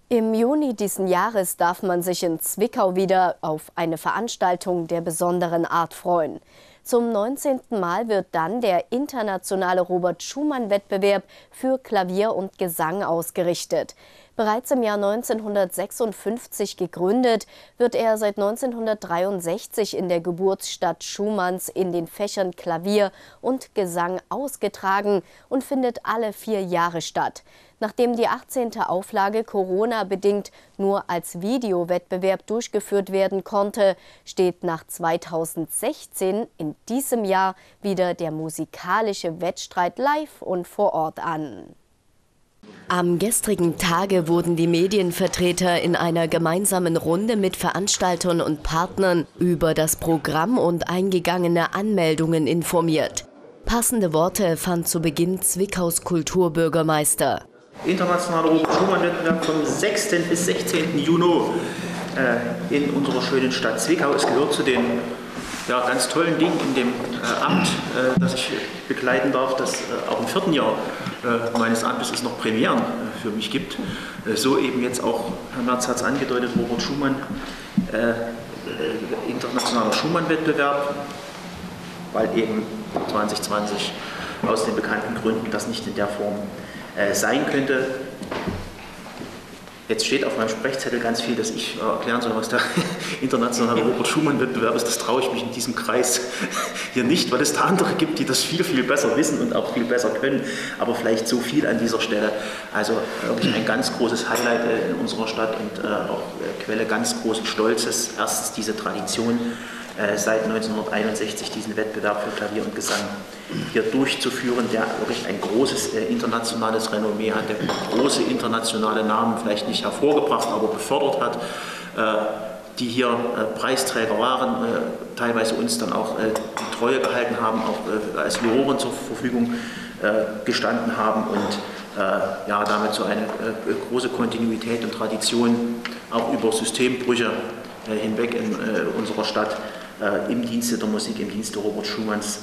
Im Juni diesen Jahres darf man sich in Zwickau wieder auf eine Veranstaltung der besonderen Art freuen. Zum 19. Mal wird dann der internationale Robert-Schumann-Wettbewerb für Klavier und Gesang ausgerichtet. Bereits im Jahr 1956 gegründet, wird er seit 1963 in der Geburtsstadt Schumanns in den Fächern Klavier und Gesang ausgetragen und findet alle 4 Jahre statt. Nachdem die 18. Auflage Corona-bedingt nur als Videowettbewerb durchgeführt werden konnte, steht nach 2016 in diesem Jahr wieder der musikalische Wettstreit live und vor Ort an. Am gestrigen Tage wurden die Medienvertreter in einer gemeinsamen Runde mit Veranstaltern und Partnern über das Programm und eingegangene Anmeldungen informiert. Passende Worte fand zu Beginn Zwickaus Kulturbürgermeister. Internationaler Robert-Schumann-Wettbewerb vom 6. bis 16. Juni in unserer schönen Stadt Zwickau. Es gehört zu den ganz tollen Dingen in dem Amt, das ich begleiten darf, dass auch im 4. Jahr meines Amtes es noch Premieren für mich gibt. So eben jetzt auch, Herr Merz hat es angedeutet, Robert Schumann, internationaler Schumann-Wettbewerb, weil eben 2020 aus den bekannten Gründen das nicht in der Form sein könnte. Jetzt steht auf meinem Sprechzettel ganz viel, dass ich erklären soll, was der internationale Robert-Schumann-Wettbewerb ist. Das traue ich mich in diesem Kreis hier nicht, weil es da andere gibt, die das viel, viel besser wissen und auch viel besser können. Aber vielleicht so viel an dieser Stelle. Also wirklich ein ganz großes Highlight in unserer Stadt und auch Quelle ganz großen Stolzes. Erstens diese Tradition, seit 1961 diesen Wettbewerb für Klavier und Gesang hier durchzuführen, der wirklich ein großes internationales Renommee hat, der große internationale Namen vielleicht nicht hervorgebracht, aber befördert hat, die hier Preisträger waren, teilweise uns dann auch die Treue gehalten haben, auch als Juroren zur Verfügung gestanden haben und damit so eine große Kontinuität und Tradition auch über Systembrüche hinweg in unserer Stadt im Dienste der Musik, im Dienste Robert Schumanns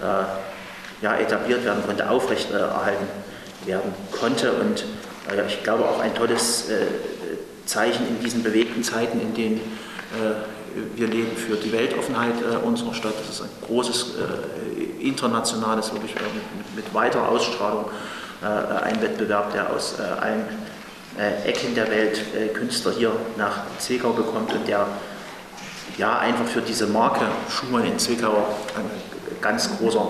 etabliert werden konnte, aufrechterhalten werden konnte. Und ich glaube auch ein tolles Zeichen in diesen bewegten Zeiten, in denen wir leben, für die Weltoffenheit unserer Stadt. Das ist ein großes internationales, wirklich mit weiterer Ausstrahlung, ein Wettbewerb, der aus allen Ecken der Welt Künstler hier nach Zwickau bekommt und der einfach für diese Marke Schumann in Zwickau ein ganz großer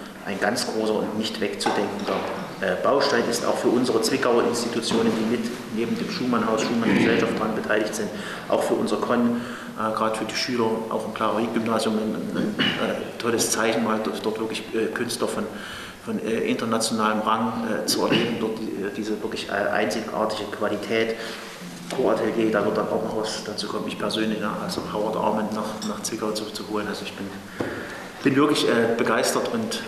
und nicht wegzudenkender Baustein ist, auch für unsere Zwickauer Institutionen, die mit neben dem Schumannhaus, Schumann-Gesellschaft daran beteiligt sind, auch für unser Con, gerade für die Schüler, auch im Klaverie-Gymnasium ein tolles Zeichen, mal dort wirklich Künstler von internationalem Rang zu erleben, dort diese wirklich einzigartige Qualität. Choratelier, da wird dann auch noch was dazu kommen. Ich persönlich, also Howard Armand nach Zwickau zu holen. Also ich bin wirklich begeistert und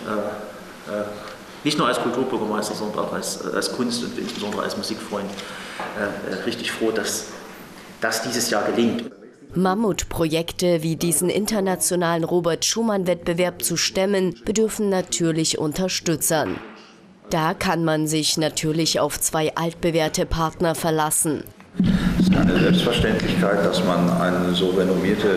nicht nur als Kulturbürgermeister, sondern auch als Kunst- und insbesondere als Musikfreund richtig froh, dass das dieses Jahr gelingt. Mammutprojekte wie diesen internationalen Robert-Schumann-Wettbewerb zu stemmen, bedürfen natürlich Unterstützern. Da kann man sich natürlich auf 2 altbewährte Partner verlassen. Es ist eine Selbstverständlichkeit, dass man eine so renommierte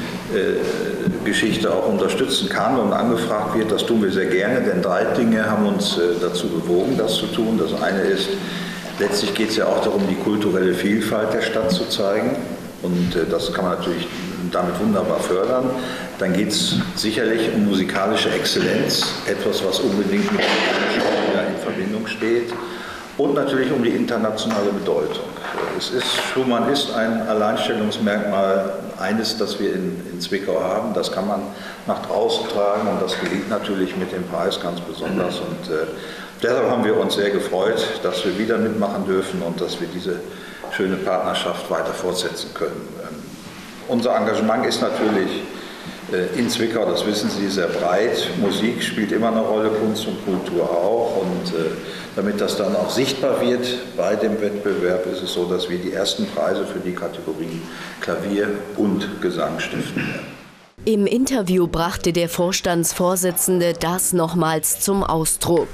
Geschichte auch unterstützen kann und angefragt wird. Das tun wir sehr gerne, denn 3 Dinge haben uns dazu bewogen, das zu tun. Das eine ist, letztlich geht es ja auch darum, die kulturelle Vielfalt der Stadt zu zeigen. Und das kann man natürlich damit wunderbar fördern. Dann geht es sicherlich um musikalische Exzellenz, etwas, was unbedingt mit in Verbindung steht. Und natürlich um die internationale Bedeutung. Schumann ist ein Alleinstellungsmerkmal, eines, das wir in Zwickau haben. Das kann man nach draußen tragen und das gelingt natürlich mit dem Preis ganz besonders. Und deshalb haben wir uns sehr gefreut, dass wir wieder mitmachen dürfen und dass wir diese schöne Partnerschaft weiter fortsetzen können. Unser Engagement ist natürlich in Zwickau, das wissen Sie, sehr breit. Musik spielt immer eine Rolle, Kunst und Kultur auch. Und damit das dann auch sichtbar wird bei dem Wettbewerb, ist es so, dass wir die ersten Preise für die Kategorien Klavier und Gesang stiften werden. Im Interview brachte der Vorstandsvorsitzende das nochmals zum Ausdruck.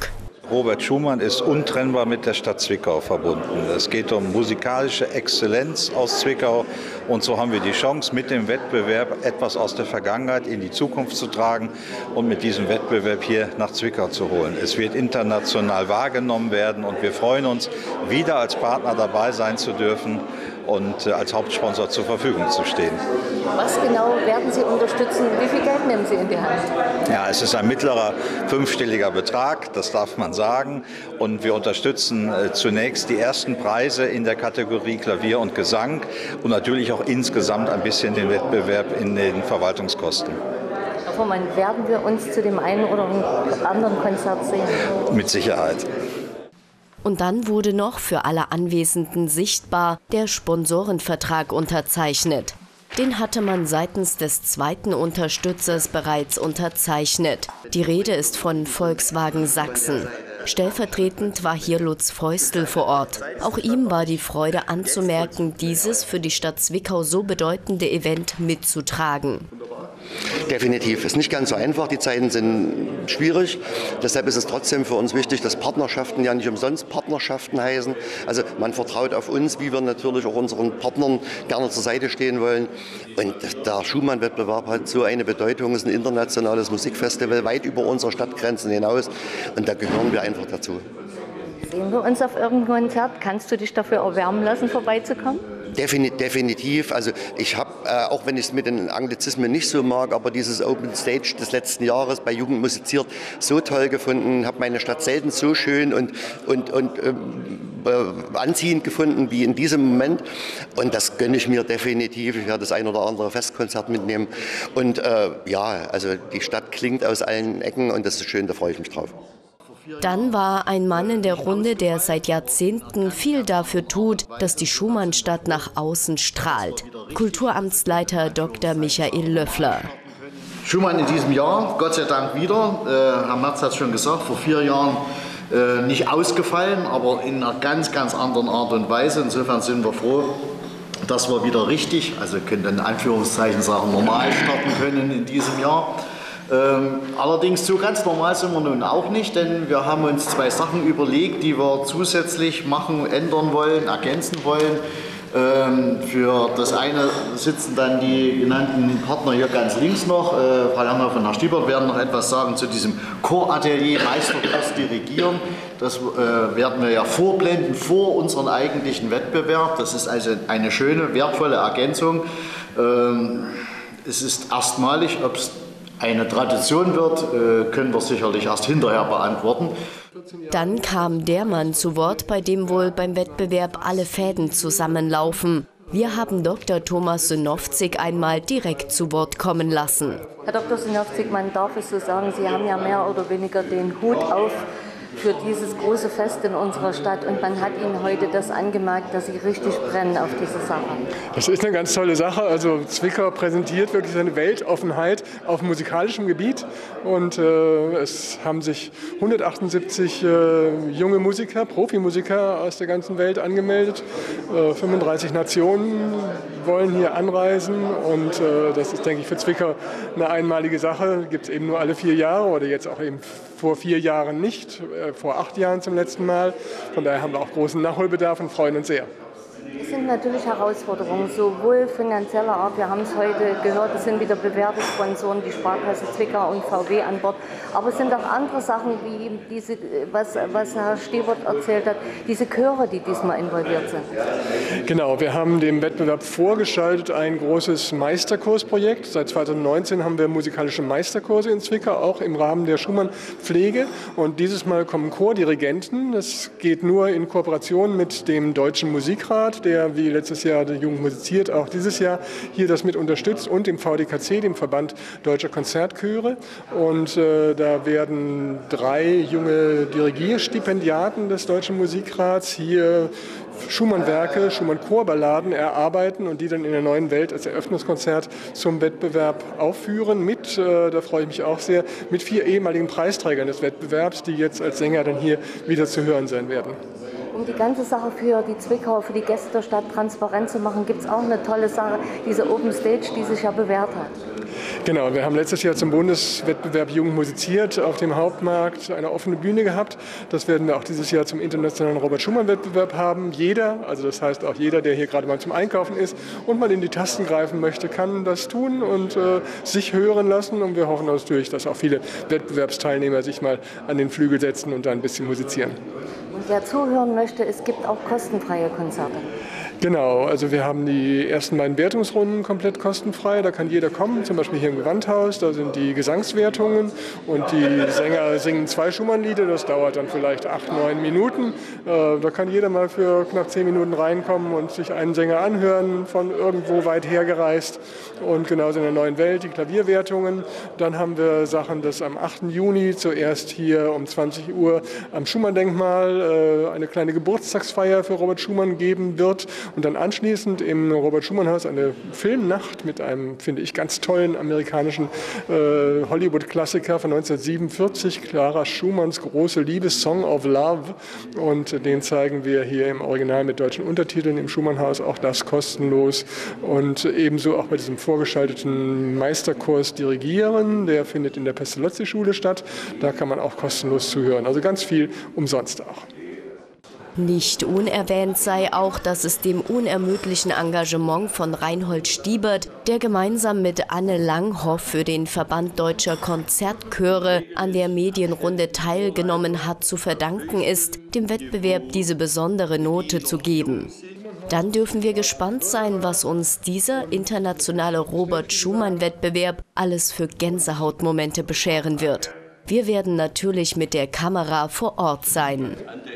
Robert Schumann ist untrennbar mit der Stadt Zwickau verbunden. Es geht um musikalische Exzellenz aus Zwickau und so haben wir die Chance, mit dem Wettbewerb etwas aus der Vergangenheit in die Zukunft zu tragen und mit diesem Wettbewerb hier nach Zwickau zu holen. Es wird international wahrgenommen werden und wir freuen uns, wieder als Partner dabei sein zu dürfen und als Hauptsponsor zur Verfügung zu stehen. Was genau werden Sie unterstützen? Wie viel Geld nehmen Sie in die Hand? Ja, es ist ein mittlerer fünfstelliger Betrag, das darf man sagen. Und wir unterstützen zunächst die ersten Preise in der Kategorie Klavier und Gesang und natürlich auch insgesamt ein bisschen den Wettbewerb in den Verwaltungskosten. Herr Vormann, werden wir uns zu dem einen oder anderen Konzert sehen? Mit Sicherheit. Und dann wurde noch für alle Anwesenden sichtbar der Sponsorenvertrag unterzeichnet. Den hatte man seitens des zweiten Unterstützers bereits unterzeichnet. Die Rede ist von Volkswagen Sachsen. Stellvertretend war hier Lutz Feustel vor Ort. Auch ihm war die Freude anzumerken, dieses für die Stadt Zwickau so bedeutende Event mitzutragen. Definitiv. Ist nicht ganz so einfach. Die Zeiten sind schwierig. Deshalb ist es trotzdem für uns wichtig, dass Partnerschaften ja nicht umsonst Partnerschaften heißen. Also man vertraut auf uns, wie wir natürlich auch unseren Partnern gerne zur Seite stehen wollen. Und der Schumann-Wettbewerb hat so eine Bedeutung. Es ist ein internationales Musikfestival weit über unsere Stadtgrenzen hinaus. Und da gehören wir einfach dazu. Sehen wir uns auf irgendeinem Konzert? Kannst du dich dafür erwärmen lassen, vorbeizukommen? Definitiv. Also ich habe, auch wenn ich es mit den Anglizismen nicht so mag, aber dieses Open Stage des letzten Jahres bei Jugend musiziert so toll gefunden, habe meine Stadt selten so schön und anziehend gefunden wie in diesem Moment. Und das gönne ich mir definitiv. Ich werde das ein oder andere Festkonzert mitnehmen. Und ja, also die Stadt klingt aus allen Ecken und das ist schön, da freue ich mich drauf. Dann war ein Mann in der Runde, der seit Jahrzehnten viel dafür tut, dass die Schumannstadt nach außen strahlt. Kulturamtsleiter Dr. Michael Löffler. Schumann in diesem Jahr, Gott sei Dank wieder. Herr Merz hat es schon gesagt, vor 4 Jahren nicht ausgefallen, aber in einer ganz, ganz anderen Art und Weise. Insofern sind wir froh, dass wir wieder richtig, also können in Anführungszeichen sagen, normal starten können in diesem Jahr. Allerdings so ganz normal sind wir nun auch nicht, denn wir haben uns 2 Sachen überlegt, die wir zusätzlich machen, ändern wollen, ergänzen wollen. Für das eine sitzen dann die genannten Partner hier ganz links noch. Frau Langhoff und Herr Stiebert werden noch etwas sagen zu diesem Choratelier Meisterkurs dirigieren. Das werden wir ja vorblenden vor unserem eigentlichen Wettbewerb. Das ist also eine schöne, wertvolle Ergänzung. Es ist erstmalig, ob es eine Tradition wird, können wir sicherlich erst hinterher beantworten. Dann kam der Mann zu Wort, bei dem wohl beim Wettbewerb alle Fäden zusammenlaufen. Wir haben Dr. Thomas Synowczyk einmal direkt zu Wort kommen lassen. Herr Dr. Synowczyk, man darf es so sagen, Sie haben ja mehr oder weniger den Hut auf für dieses große Fest in unserer Stadt und man hat Ihnen heute das angemerkt, dass Sie richtig brennen auf diese Sache. Das ist eine ganz tolle Sache. Also Zwickau präsentiert wirklich seine Weltoffenheit auf musikalischem Gebiet und es haben sich 178 junge Musiker, Profimusiker aus der ganzen Welt angemeldet. 35 Nationen wollen hier anreisen und das ist, denke ich, für Zwickau eine einmalige Sache. Gibt es eben nur alle 4 Jahre oder jetzt auch eben vor 4 Jahren nicht, vor 8 Jahren zum letzten Mal. Von daher haben wir auch großen Nachholbedarf und freuen uns sehr. Es sind natürlich Herausforderungen, sowohl finanzieller Art, wir haben es heute gehört, es sind wieder bewährte Sponsoren, die Sparkasse Zwickau und VW an Bord, aber es sind auch andere Sachen, wie diese, was Herr Stiebert erzählt hat, diese Chöre, die diesmal involviert sind. Genau, wir haben dem Wettbewerb vorgeschaltet ein großes Meisterkursprojekt. Seit 2019 haben wir musikalische Meisterkurse in Zwickau, auch im Rahmen der Schumann-Pflege. Und dieses Mal kommen Chordirigenten. Das geht nur in Kooperation mit dem Deutschen Musikrat, der wie letztes Jahr die Jugend musiziert, auch dieses Jahr hier das mit unterstützt, und dem VDKC, dem Verband Deutscher Konzertchöre. Und da werden 3 junge Dirigierstipendiaten des Deutschen Musikrats hier Schumann-Werke, Schumann-Chorballaden erarbeiten und die dann in der Neuen Welt als Eröffnungskonzert zum Wettbewerb aufführen. Da freue ich mich auch sehr, mit 4 ehemaligen Preisträgern des Wettbewerbs, die jetzt als Sänger dann hier wieder zu hören sein werden. Um die ganze Sache für die Zwickauer, für die Gäste der Stadt transparent zu machen, gibt es auch eine tolle Sache, diese Open Stage, die sich ja bewährt hat. Genau, wir haben letztes Jahr zum Bundeswettbewerb Jugend musiziert auf dem Hauptmarkt eine offene Bühne gehabt. Das werden wir auch dieses Jahr zum internationalen Robert-Schumann-Wettbewerb haben. Jeder, also das heißt auch jeder, der hier gerade mal zum Einkaufen ist und mal in die Tasten greifen möchte, kann das tun und sich hören lassen. Und wir hoffen natürlich, dass auch viele Wettbewerbsteilnehmer sich mal an den Flügel setzen und da ein bisschen musizieren. Und wer zuhören möchte, es gibt auch kostenfreie Konzerte. Genau, also wir haben die ersten beiden Wertungsrunden komplett kostenfrei. Da kann jeder kommen, zum Beispiel hier im Gewandhaus. Da sind die Gesangswertungen und die Sänger singen 2 Schumann-Lieder. Das dauert dann vielleicht 8, 9 Minuten. Da kann jeder mal für knapp 10 Minuten reinkommen und sich einen Sänger anhören, von irgendwo weit hergereist. Und genauso in der Neuen Welt die Klavierwertungen. Dann haben wir Sachen, dass am 8. Juni zuerst hier um 20 Uhr am Schumann-Denkmal eine kleine Geburtstagsfeier für Robert Schumann geben wird. Und dann anschließend im Robert-Schumann-Haus eine Filmnacht mit einem, finde ich, ganz tollen amerikanischen Hollywood-Klassiker von 1947, Clara Schumanns große Liebe, Song of Love. Und den zeigen wir hier im Original mit deutschen Untertiteln im Schumann-Haus, auch das kostenlos. Und ebenso auch bei diesem vorgeschalteten Meisterkurs Dirigieren, der findet in der Pestalozzi-Schule statt. Da kann man auch kostenlos zuhören. Also ganz viel umsonst auch. Nicht unerwähnt sei auch, dass es dem unermüdlichen Engagement von Reinhold Stiebert, der gemeinsam mit Anne Langhoff für den Verband Deutscher Konzertchöre an der Medienrunde teilgenommen hat, zu verdanken ist, dem Wettbewerb diese besondere Note zu geben. Dann dürfen wir gespannt sein, was uns dieser internationale Robert-Schumann-Wettbewerb alles für Gänsehautmomente bescheren wird. Wir werden natürlich mit der Kamera vor Ort sein.